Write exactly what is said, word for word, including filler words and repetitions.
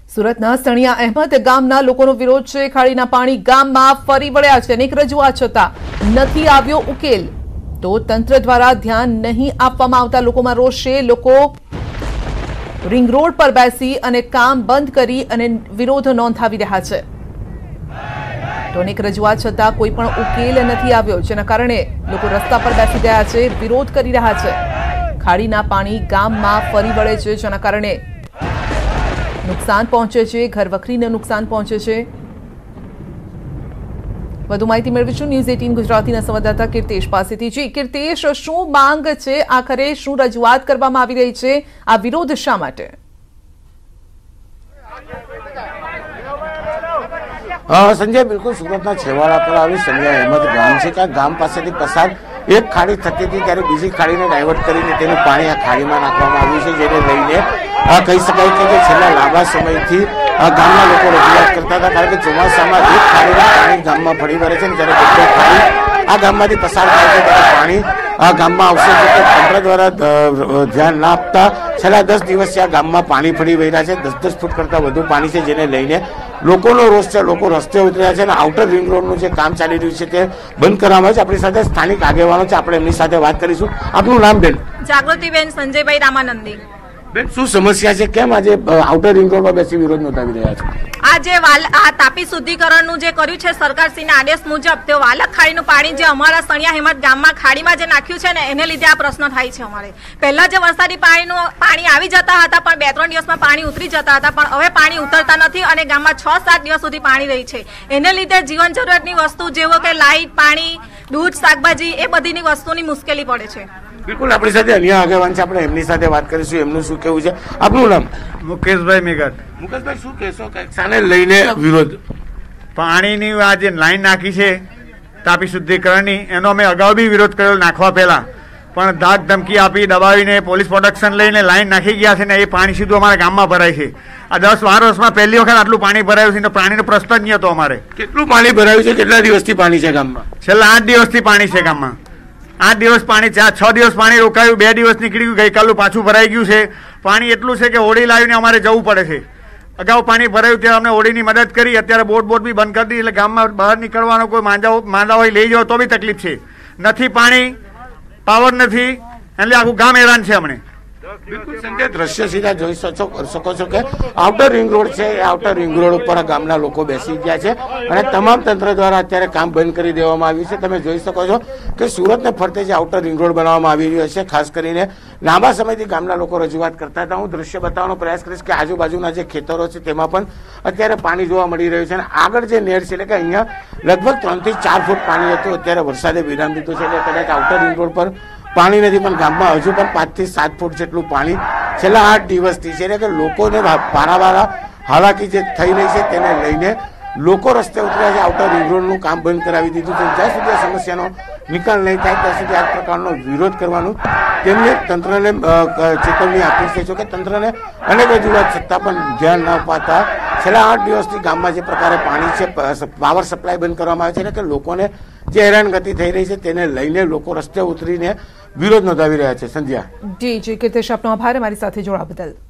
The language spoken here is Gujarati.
સુરતના સણિયા અહેમદ ગામના લોકોનો વિરોધ છે। ખાડીના પાણી ગામમાં ફરી વળ્યા છે। અનેક રજૂઆત છતાં નથી આવ્યો ઉકેલ। તો તંત્ર દ્વારા ધ્યાન નહીં આપવામાં આવતા લોકોમાં રોષ છે। લોકો રિંગ રોડ પર બેસી અને કામ બંધ કરી અને વિરોધ નોંધાવી રહ્યા છે। તો અનેક રજૂઆત છતાં કોઈ પણ ઉકેલ નથી આવ્યો, જેના કારણે લોકો રસ્તા પર બેસી ગયા છે, વિરોધ કરી રહ્યા છે। ખાડીના પાણી ગામમાં ફરી વળે છે, જેના કારણે નુકસાન પહોંચે છે, ઘર વખરીને નુકસાન પહોંચે છે। વધુ માહિતી મેળવીશું ન્યૂઝ અઠ્ઠાવીસ ગુજરાતીના સંવાદદાતા કીર્તેશ પાસેથી। જી કીર્તેશ, શું માંગ છે, આખરે શું રજૂઆત કરવામાં આવી રહી છે, આ વિરોધ શા માટે? સંજય, બિલકુલ સુરતના છેવાડા પર આવેલું સણિયા અહેમદ ગામ છે કે આ ગામ પાસેથી પસાર એક ખાડી થતી હતી, ત્યારે બીજી ખાડીને ડાયવર્ટ કરીને તેનું પાણી આ ખાડીમાં નાખવામાં આવ્યું છે, જેને લઈને કહી શકાય કે છેલ્લા લાંબા સમયથી ગામના લોકો રજૂઆત કરતા હતા। કારણ કે ચોમાસામાં એક ખાડીનું પાણી ગામમાં ફરી વળે છે, જ્યારે બધી ખાડી આ ગામમાંથી પસાર થાય છે ત્યારે પાણી આ ગામમાં આવશે, જો કે તંત્ર દ્વારા ધ્યાન ના આપતા છેલ્લા દસ દિવસથી આ ગામમાં પાણી ફરી વળ્યા છે। દસ દસ ફૂટ કરતા વધુ પાણી છે, જેને લઈને લોકોનો રોષ છે, લોકો રસ્તે ઉતર્યા છે અને આઉટર રિંગ રોડનું જે કામ ચાલી રહ્યું છે તે બંધ કરવામાં છે। આપણી સાથે સ્થાનિક આગેવાનો છે, આપણે એમની સાથે વાત કરીશું। આપનું નામ બેન? જાગૃતિબેન સંજયભાઈ રામાનંદી। બેન, શું સમસ્યા છે, કેમ આજે આઉટર રિંગ રોડ પર બેસી વિરોધ નોંધાવી રહ્યા છે? આજે આ તાપી શુદ્ધિકરણનું જે કર્યું છે સરકારશ્રીના આદેશ મુજબ, તે વાલક ખાડીનું પાણી જે અમારા સણિયા અહેમદ ગામમાં ખાડીમાં જે નાખ્યું છે ને, એને લીધે આ પ્રશ્ન થાય છે અમારે। પહેલા જે વરસાદી પાણીનું પાણી આવી જતા હતા, પણ બે ત્રણ દિવસમાં પાણી ઉતરી જતા હતા, પણ હવે પાણી ઉતરતા નથી અને ગામમાં છ સાત દિવસ સુધી પાણી રહી છે। એને લીધે જીવન જરૂરિયાતની વસ્તુ જેવો કે લાઇટ, પાણી, દૂધ, શાકભાજી એ બધીની વસ્તુની મુશ્કેલી પડે છે। બિલકુલ, આપણી સાથે અન્ય આગેવાન છે, આપણે એમની સાથે વાત કરીશું, એમનું શું કેવું છે। આપનું નામ? મુકેશભાઈ મેઘાટ। મુકેશભાઈ, શું કહેશો શાને લઈને વિરોધ? પાણીની આ જે લાઈન નાખી છે તાપી શુદ્ધિકરણની, એનો અમે અગાઉ બી વિરોધ કર્યો નાખવા પહેલા, પણ ધાક ધમકી આપી દબાવીને પોલીસ પ્રોટેક્શન લઈને લાઈન નાખી ગયા છે ને એ પાણી સીધું અમારા ગામમાં ભરાય છે। આ દસ બાર વર્ષમાં પહેલી વખત આટલું પાણી ભરાયું છે, પાણીનો પ્રશ્ન જ નહીં હતો અમારે। કેટલું પાણી ભરાયું છે, કેટલા દિવસથી પાણી છે ગામમાં? છેલ્લા આઠ દિવસથી પાણી છે ગામમાં। આઠ દિવસ પાણી, ચાર છ દિવસ પાણી રોકાયું, બે દિવસ નીકળી ગયું, ગઈકાલનું પાછું ભરાઈ ગયું છે। પાણી એટલું છે કે હોડી લાવીને અમારે જવું પડે છે। અગાઉ પાણી ભરાયું ત્યારે અમને હોડીની મદદ કરી, અત્યારે બોટ બોટ બી બંધ કરી દીધી, એટલે ગામમાં બહાર નીકળવાનો કોઈ માંદા માંદા હોય લઈ જાઓ તો બી તકલીફ છે। નથી પાણી, પાવર નથી, એટલે આખું ગામ હેરાન છે અમને। બિલકુલ સંજય, દ્રશ્ય સીધા જોઈ શકો છો કે આઉટર રિંગ રોડ છે, એ આઉટર રિંગ રોડ ઉપર ગામના લોકો બેસી ગયા છે અને તમામ તંત્ર દ્વારા અત્યારે કામ બંધ કરી દેવામાં આવ્યું છે। તમે જોઈ શકો છો કે સુરતને ફરતે જે આઉટર રિંગ રોડ બનાવવામાં આવી રહ્યો છે, ખાસ કરીને લાંબા સમયથી ગામના લોકો રજૂઆત કરતા હતા। હું દ્રશ્ય બતાવવાનો પ્રયાસ કરીશ કે આજુબાજુના જે ખેતરો છે તેમાં પણ અત્યારે પાણી જોવા મળી રહ્યું છે અને આગળ જે નેર છે, એટલે કે અહીંયા લગભગ ત્રણ થી ચાર ફૂટ પાણી હતું, અત્યારે વરસાદે વિરામ દીધું છે, એટલે કદાચ આઉટર રિંગ રોડ પર પાણી નથી, પણ ગામમાં હજુ પણ પાંચ થી સાત ફૂટ જેટલું પાણી છેલ્લા આઠ દિવસથી છે, એટલે કે લોકોને પારાવાળા હાલાકી જે થઈ રહી છે તેને લઈને લોકો રસ્તે ઉતર્યા છે। આઉટર રિંગ રોડનું કામ બંધ કરાવી દીધું છે। જ્યાં સુધી આ સમસ્યાનો નિકાલ નહીં થાય ત્યાં સુધી આ પ્રકારનો વિરોધ કરવાનું તેમને તંત્રને ચેતવણી આપી છે। જો કે તંત્રને અનેક રજૂઆત છતાં પણ ધ્યાન ન અપાતા છેલ્લા આઠ દિવસથી ગામમાં જે પ્રકારે પાણી છે, પાવર સપ્લાય બંધ કરવામાં આવે છે, એટલે કે લોકોને જે હેરાનગતિ થઈ રહી છે તેને લઈને લોકો રસ્તે ઉતરીને વિરોધ નોંધાવી રહ્યા છે। સંધ્યા? જી જી કીર્તેશ, આપનો આભાર અમારી સાથે જોડાવા બદલ।